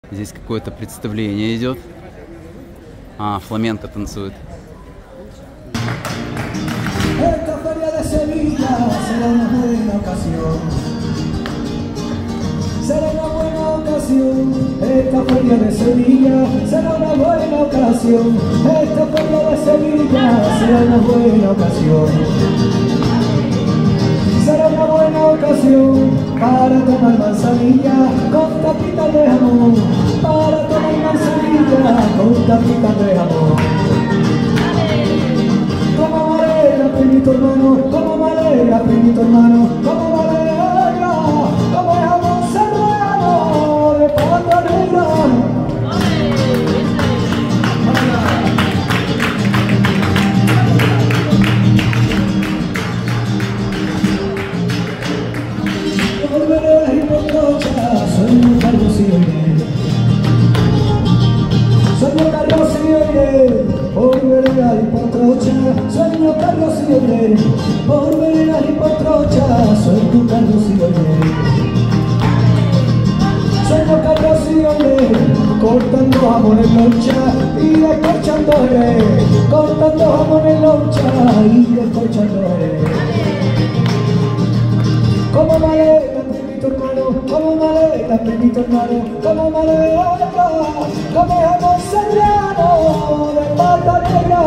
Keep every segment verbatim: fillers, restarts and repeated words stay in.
Здесь какое-то представление идет. А, фламенко танцует. Esta feria de Sevilla será una buena ocasión. Será una buena ocasión. Esta feria de Sevilla será una buena ocasión. Esta feria de Sevilla será una buena ocasión. Será una buena ocasión para tomar manzanilla con tapitas de jamón. Para tomar manzanilla con tapitas de jamón. Como madera, primito hermano, como madera, primito hermano, como madera, como jamón serrano de pata negra. Volveré y por noche, soy un Carlos y Oye. Sueño Carlos y Oye, por vereda y por trocha. Sueño Carlos y Oye, por vereda y por trocha. Sueño Carlos y Oye. Sueño Carlos y Oye, cortando jamón en loncha y descorchando jerez. Cortando jamón en loncha y descorchando jerez. Como maleta, primito hermano, como maleta, primito hermano, como maleta, como jamón serrano de pata negra.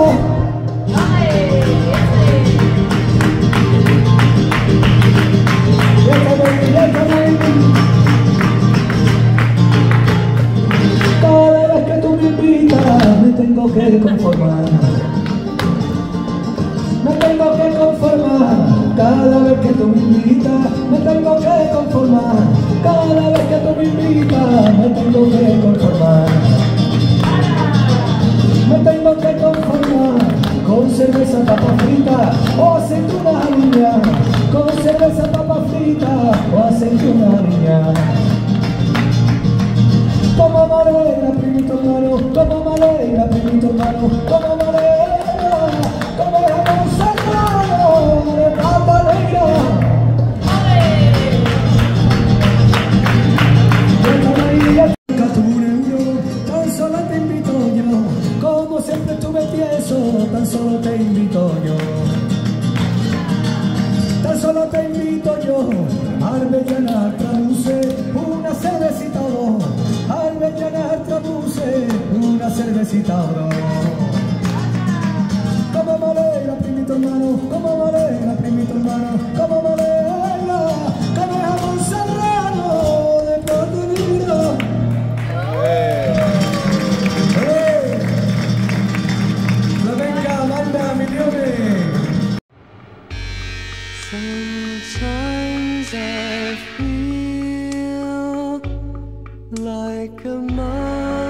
Déjame, déjame. Cada vez que tú me invitas me tengo que conformar. Me tengo que conformar. Cada vez que tú me invitas, me tengo que conformar. Cada vez que tú me invitas, me tengo que conformar. Me tengo que conformar con cerveza, papa frita o aceituna aliña. Con cerveza, papa frita o aceituna aliña. Como madera, primito hermano, como madera, primito hermano, como madera, como jamón serrano de pata negra. Nunca tuve un euro, tan solo te invito yo. Como siempre tuve tieso, tan solo te invito yo. Tan solo te invito yo. Arbellanar, traduce una cervecita o dos. Arbellanar, traduce una cervecita o dos. Como madera, primito hermano, como madera, primito hermano, como madera, como jamón serrano de pata negra. ¡Eh! ¡La venga, manda millones! Sometimes I feel like a mother.